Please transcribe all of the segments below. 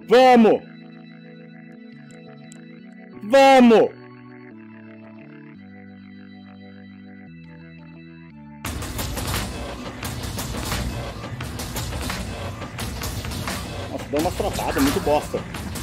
Vamos! Vamos! Nossa, deu uma travada, muito bosta.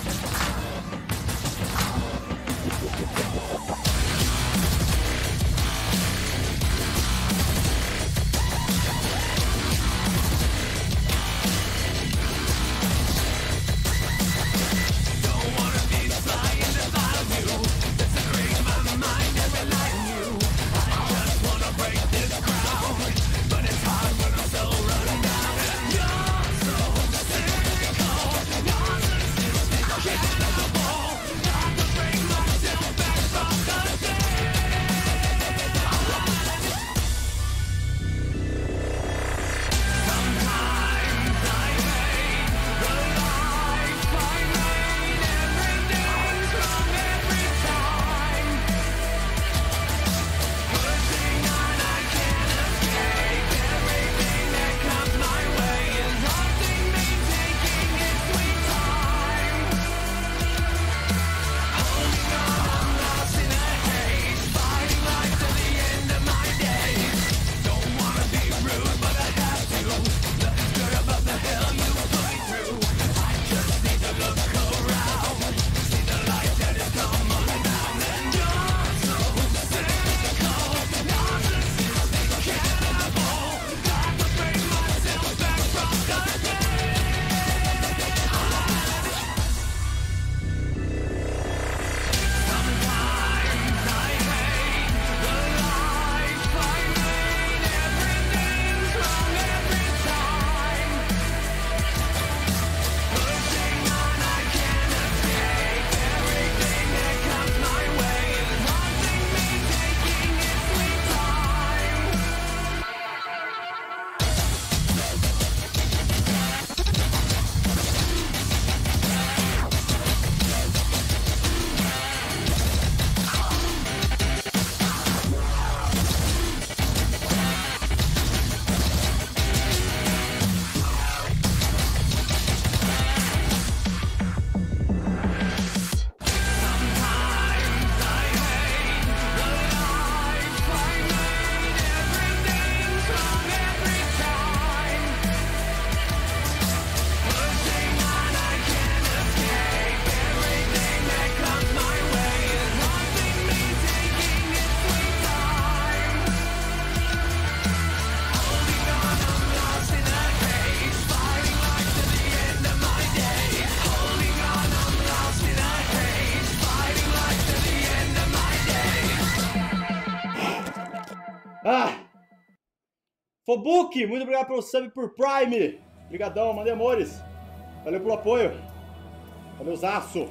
Fobuki, muito obrigado pelo sub por Prime. Obrigadão, mandei amores. Valeu pelo apoio. Valeu, Zaço.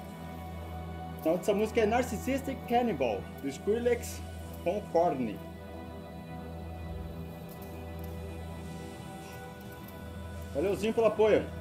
O nome dessa música é Narcissistic Cannibal, do Skrillex com Korn. Valeuzinho pelo apoio.